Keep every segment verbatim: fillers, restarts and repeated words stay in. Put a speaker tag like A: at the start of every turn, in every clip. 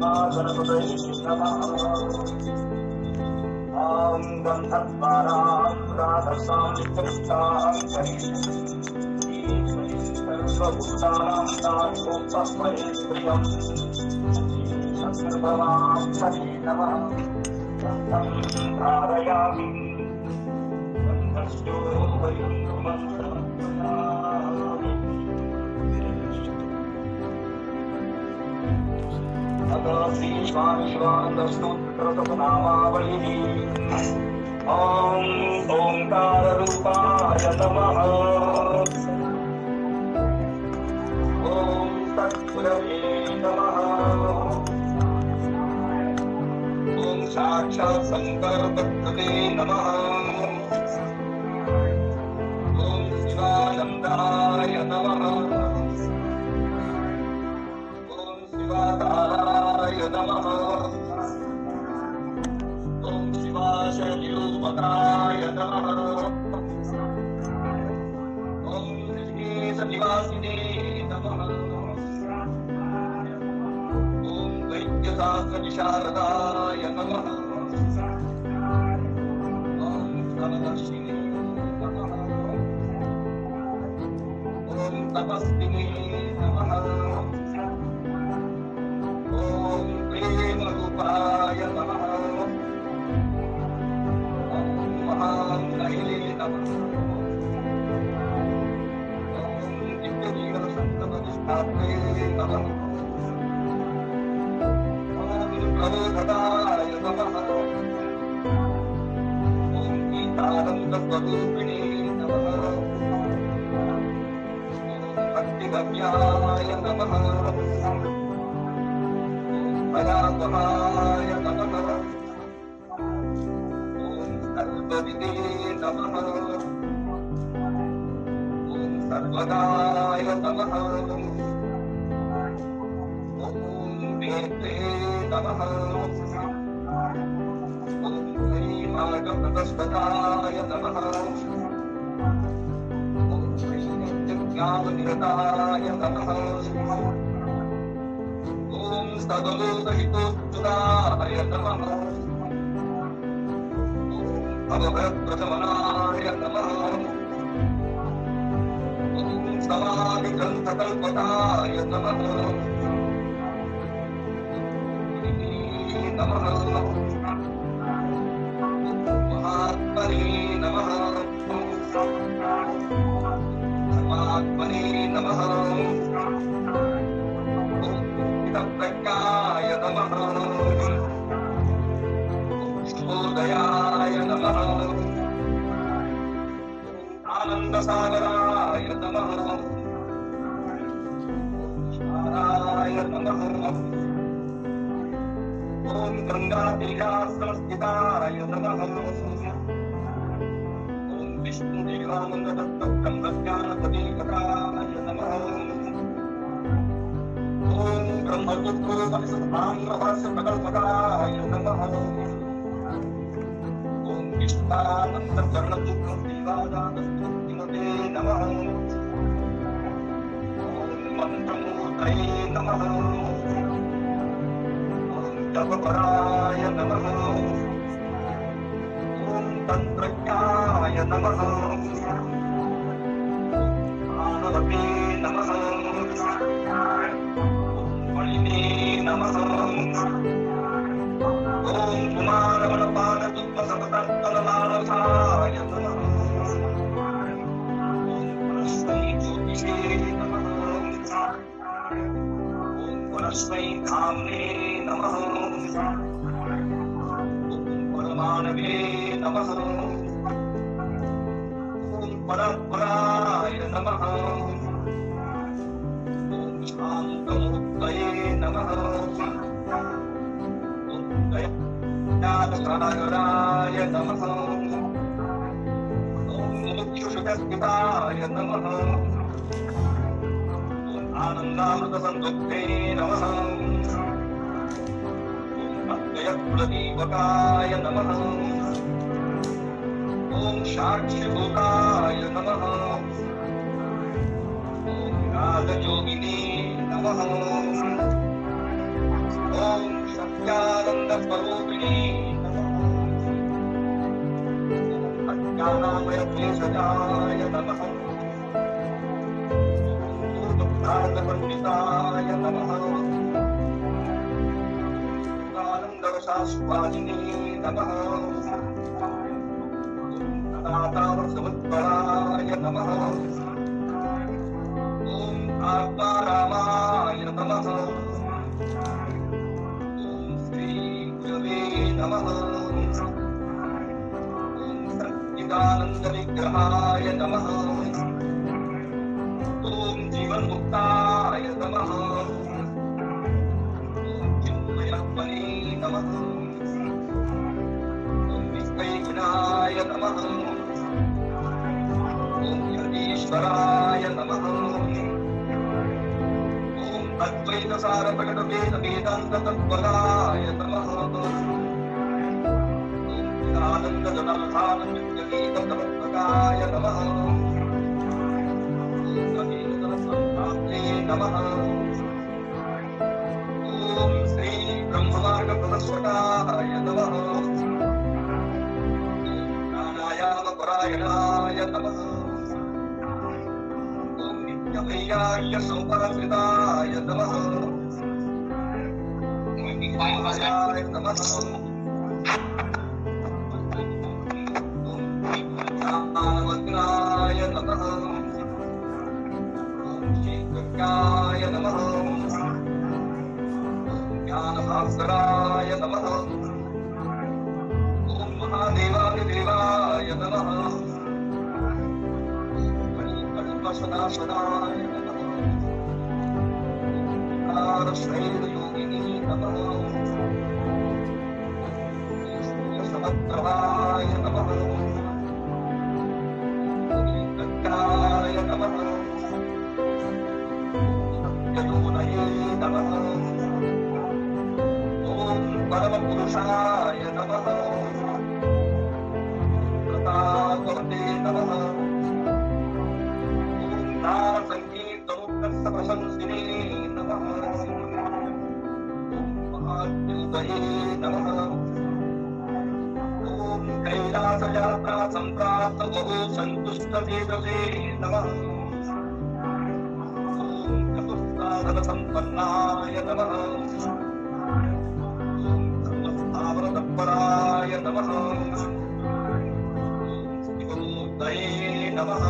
A: गणपतये नमः। ॐ गन्धद्वारां राधसां नित्यनिष्ठां सर्वभूतानां नाथोपस्महे प्रियम् सर्वमां हरे नमः। गन्धं धारयामि गन्धश्चो वयुन्मन्त्रमन्त्रयामि। अतः श्रीश्वामिश्वानन्दस्तोत्रतपनामावलिः। ॐ ओङ्काररूपाय नमः। ॐ तत्पुरवे नमः। ॐ साक्षात् शङ्करतत्त्वते नमः। ॐ शिवानन्दाय नमः। ॐ शिवाधाराय नमः। ॐ शिवाशनिरूपकाय नमः। ॐ ऋषिकेशनिवासिने नमः। ॐ वैद्यशास्त्रविशारदाय नमः। ॐ धनदर्शिने नमः। ॐ तपस्विने नमः। ॐ प्रेमरूपाय नमः। ॐ महाङ्गये नमः। ॐ दिव्यजीवनसन्ततनिष्ठात्रे नमः। ॐ प्रबोधकाय नमः। ॐ गीतानन्दस्वरूपिणे नमः। ॐ भक्तिगम्याय नमः। भयावहाय नमः। ॐ सर्वविदे नमः। ॐ सर्वदाय नमः। ॐ वेत्रे नमः। ॐ श्रीमार्गप्रतस्पदाय नमः। ॐ श्रीनित्यज्ञाननिरताय नमः। ॐ सर्वलोकहितोच्युताय नमः। ॐ भवभयप्रशमनाय नमः। ॐ समाधिग्रन्थकल्पताय नमः। नमः। महात्मने नमः। परमात्मने नमः। प्रज्ञाय नमः। शुभोदयाय नमः। आनन्दसागराय नमः। शाराय नमः। ॐ गङ्गातीराश्रमस्थिताय नमः। ॐ विष्णुदेवानन्ददत्तब्रह्मज्ञानप्रदीपकाय नमः। ॐ ब्रह्मपुत्रोपनिषदाङ्गभाष्यप्रकल्पकाय नमः। ॐ विष्णानन्दवर्णपुत्रदेवादानस्तुतिमते नमः। ॐ मन्त्रमूर्तये नमः। ॐ जपपराय नमः। ॐ तन्त्रज्ञाय नमः। मानवते नमः। नमः। ॐ कुमारमणपादपुष्पसपतत्तललालसाय नमः। ॐ परस्मै ज्योतिषे नमः। ॐ परस्मै धाम्ने नमः। ॐ परमाणवे नमः। ॐ परपराय नमः। ॐ शान्तमूर्तये नमः। ॐ दयासागराय नमः। ॐ मुमुक्षुषुतस्थिताय नमः। ॐ आनन्दामृतसंयुक्ते नमः। ॐ अद्वयकुलदीपकाय नमः। ॐ साक्षिभूताय नमः। ॐ राजयोगिने नमः। ॐ सत्यानंद स्वरूपिणी सत्यानामय क्लेशजाय नमः दुर्गुप्तानंद पंडिताय नमः आनंदवशास्वादिनी नमः समुद्राय नमः ओम आत्मारामाय नमः ओम श्री गुरवे नमः ओम सच्चिदानंद विग्रहाय नमः ओम जीवन मुक्ताय नमः ओम चिन्मयात्मने नमः ओम विश्वैघ्नाय नमः ईश्वराय नमः ओम अद्वैत सार प्रकट वेद वेदांत तत्पराय नमः ओम आनंद जनाधान नित्य गीत तत्पराय नमः ओम अभिनव संताप्ते नमः ओम श्री ब्रह्ममार्ग प्रदर्शकाय नमः ओम प्राणायाम परायणाय नमः यमैयाय सौपाश्रिताय नमः ओम नमः ज्ञानवग्नाय नमः ओम शीघ्रज्ञाय नमः ज्ञानभास्कराय नमः ओम महादेवादिदेवाय नमः सदाशिवाय नमः कारश्रैर्योगिनी नमः समद्रवाय नमः गङ्गाय नमः सत्ययोनये नमः ॐ परमपुरुषाय नमः प्रतापवते नमः संगीतमुक्तस्य प्रशंसिने नमः महाद्युतये नमः ॐ कैलासयात्रा सम्प्राप्त बहु सन्तुष्टचेतसे नमः ॐ चतुस्साधनसम्पन्नाय नमः ॐ सर्वस्थावरतत्पराय नमः ॐ शिवमूर्तये नमः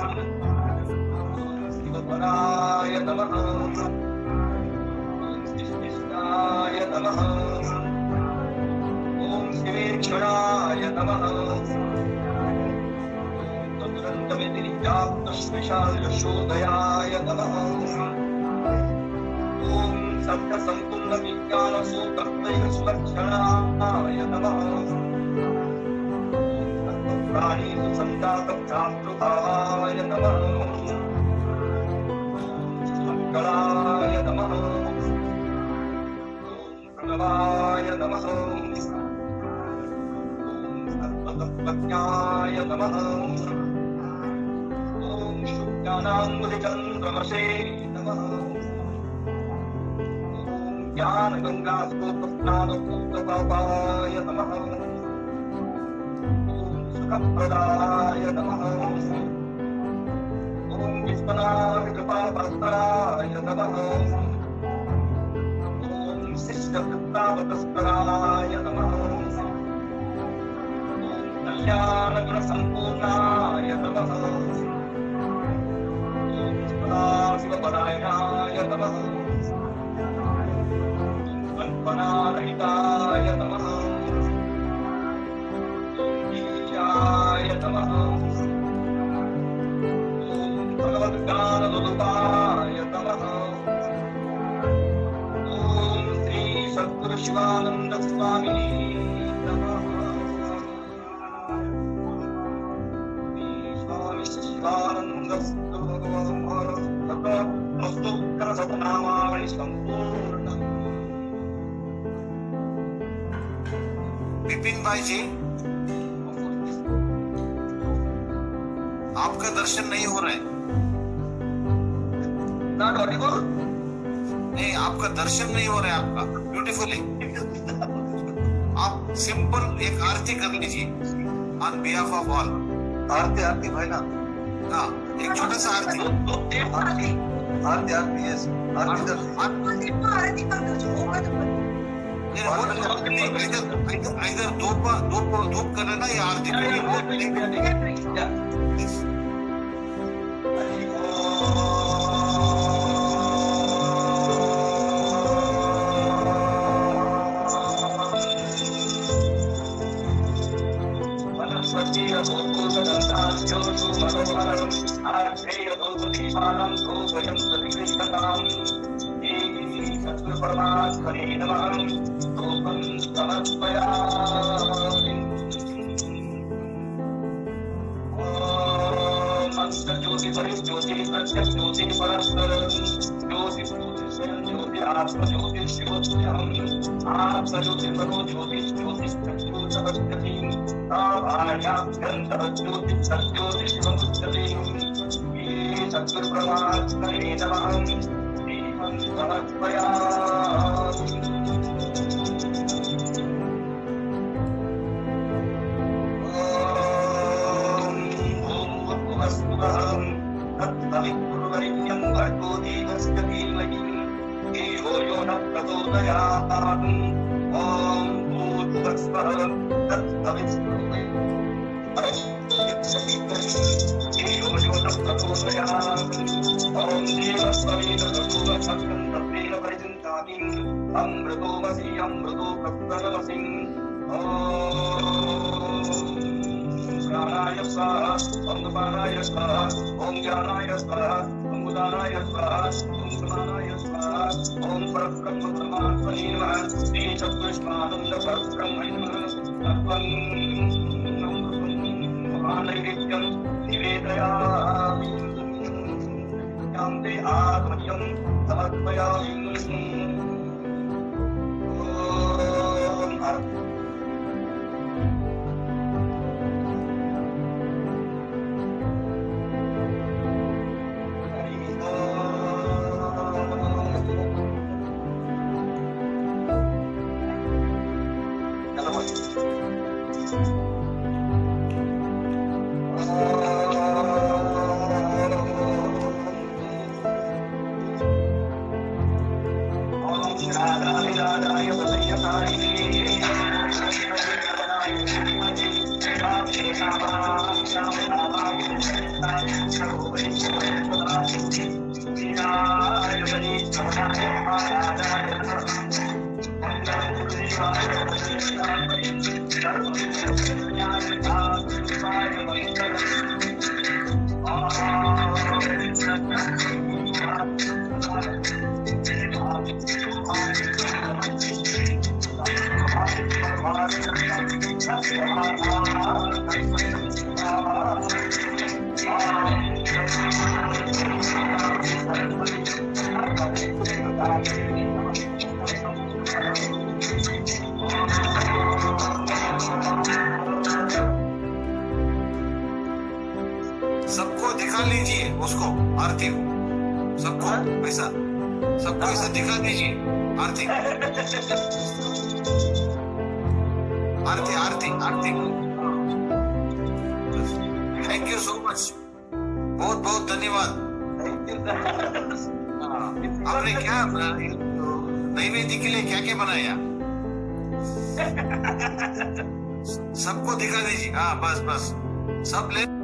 A: शिवपराय नमः शिष्टाय नमः ओम शिवेक्षणाय नमः ओम चतुरन्तविधिव्याप्तश्विशालशोदयाय नमः ओम सत्यसम्पूर्णविज्ञानसूत्रत्रयस्वक्षणाय नमः ओम प्राणीषु सन्तातभ्रातृभावाय नमः शङ्कराय नमः ॐ प्रणवाय नमः ॐ सर्वतत्त्वज्ञाय नमः ॐ शुक्लानाम्बुधिचन्द्रमसे नमः ॐ ज्ञानगङ्गास्तोत्रस्नानपूर्णपापाय नमः ॐ सुखप्रदाय नमः ओम विश्वनाथकृपापात्राय नमः ओम शिष्टवृत्तावतस्कराय नमः ओम कल्याणगुणसम्पूर्णाय नमः ओम सदाशिवपरायणाय नमः ओम कल्पनारहिताय नमः ओम ईशाय नमः भगवद्ज्ञानदुपाय नमः ओम श्री सद्गुरु शिवानंद स्वामिने नमः स्वामी शिवानंद सतनामावली संपूर्ण।
B: विपिन भाई जी, आपका दर्शन नहीं हो रहा है।
A: Not audible?
B: नहीं, आपका दर्शन नहीं हो रहा है आपका ब्यूटीफुली। सिंपल एक आरती कर लीजिए on behalf of all.
A: Aarti aarti भाई ना,
B: हाँ एक छोटा सा आरती
A: आरती आरती यस आरती कर
B: इधर धूप धूप धूप कर लेना या आरती
A: ज्योति ज्योति प्रत्यक्ष ज्योति परस्पर ज्योति ज्योति आत्म ज्योति शिवोऽहम् आत्म ज्योति परो ज्योति ज्योति चक्षुषवत्यति आभार्याभ्यन्तः ज्योति सज्योति शिवमुच्यते ये सद्गुरुपरमात्मने नमः दीपं समर्पयामि। तत्सवितुर्वरेण्यं भर्गो देवस्य धीमहि धियो यो नः प्रचोदयात्। ॐ भूर्भुवस्सुवः तत्सवितुर्वरेण्यं धियो यो नः प्रचोदयात्। ॐ देवस्वरेण तत्सवितुर्वरेण्यं तत्तेन परिचिन्तामि अमृतोऽमसि अमृतो प्रसन्नमसि। प्राणाय स्वाहा ओम पानाय स्वाहा ओम ज्ञानाय स्वाहा ओम उदानाय स्वाहा ओम समानाय स्वाहा ओम परब्रह्म परमात्मने नमः श्री चतुष्पादं परब्रह्मणे नमः तत्त्वं महानैवेद्यं निवेदयामि यान्ते आत्मयं समर्पयामि। ओम
B: सबको दिखा लीजिए उसको आरती को, सबको ऐसा सबको ऐसा दिखा दीजिए aarti aarti aarti aarti. Thank you so much, बहुत बहुत धन्यवाद। आपने क्या नैवेद्य के लिए क्या क्या बनाया सबको दिखा दीजिए। हाँ बस बस सब ले